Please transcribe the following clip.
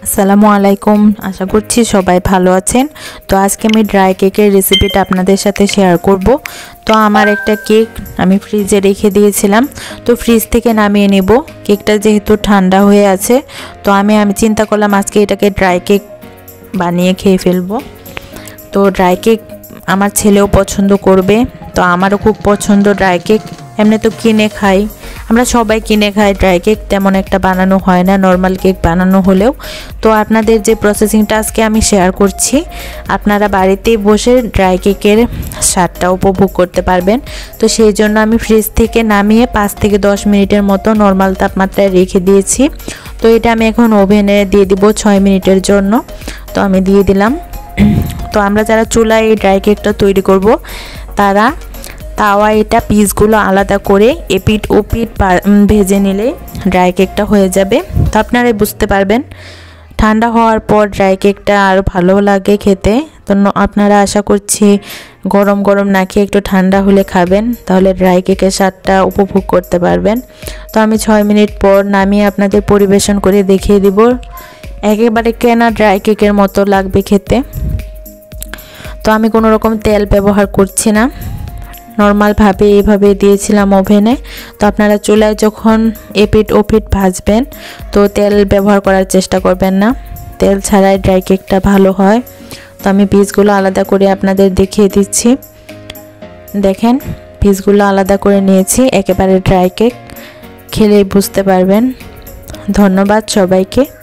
আসসালামু আলাইকুম। আশা করছি সবাই ভালো আছেন। তো আজকে আমি ড্রাই কেকের রেসিপিটা আপনাদের সাথে শেয়ার করব। তো আমার একটা কেক আমি ফ্রিজে রেখে দিয়েছিলাম, তো ফ্রিজ থেকে নামিয়ে নেব। কেকটা যেহেতু ঠান্ডা হয়ে আছে, তো আমি চিন্তা করলাম আজকে এটাকে ড্রাই কেক বানিয়ে খেয়ে ফেলবো। তো ড্রাই কেক আমার ছেলেও পছন্দ করবে, তো আমারও খুব পছন্দ ড্রাই কেক। এমনি তো কিনে খাই, আমরা সবাই কিনে খাই ড্রাই কেক, তেমন একটা বানানো হয় না নর্মাল কেক বানানো হলেও। তো আপনাদের যে প্রসেসিংটা আজকে আমি শেয়ার করছি, আপনারা বাড়িতেই বসে ড্রাই কেকের স্বাদটা উপভোগ করতে পারবেন। তো সেই জন্য আমি ফ্রিজ থেকে নামিয়ে 5 থেকে 10 মিনিটের মতো নর্মাল তাপমাত্রায় রেখে দিয়েছি। তো এটা আমি এখন ওভেনে দিয়ে দিব 6 মিনিটের জন্য। তো আমি দিয়ে দিলাম। তো আমরা যারা চুলায় এই ড্রাই কেকটা তৈরি করব, তারা তাওয়া এটা পিসগুলো আলাদা করে এপিট ওপিট ভেজে নিলে ড্রাই কেকটা হয়ে যাবে। তো আপনারাই বুঝতে পারবেন ঠান্ডা হওয়ার পর ড্রাই কেকটা আরও ভালো লাগে খেতে। তো আপনারা আশা করছি গরম গরম না খেয়ে একটু ঠান্ডা হলে খাবেন, তাহলে ড্রাই কেকের স্বাদটা উপভোগ করতে পারবেন। তো আমি 6 মিনিট পর নামিয়ে আপনাদের পরিবেশন করে দেখিয়ে দিব। একেবারে কেনা ড্রাই কেকের মতো লাগবে খেতে। তো আমি কোনো রকম তেল ব্যবহার করছি না, নর্মালভাবে এইভাবে দিয়েছিলাম ওভেনে। তো আপনারা চুলায় যখন এপিট ওপিট ভাজবেন, তো তেল ব্যবহার করার চেষ্টা করবেন না, তেল ছাড়াই ড্রাই কেকটা ভালো হয়। তো আমি পিসগুলো আলাদা করে আপনাদের দেখিয়ে দিচ্ছি। দেখেন, পিসগুলো আলাদা করে নিয়েছি, একেবারে ড্রাই কেক, খেলেই বুঝতে পারবেন। ধন্যবাদ সবাইকে।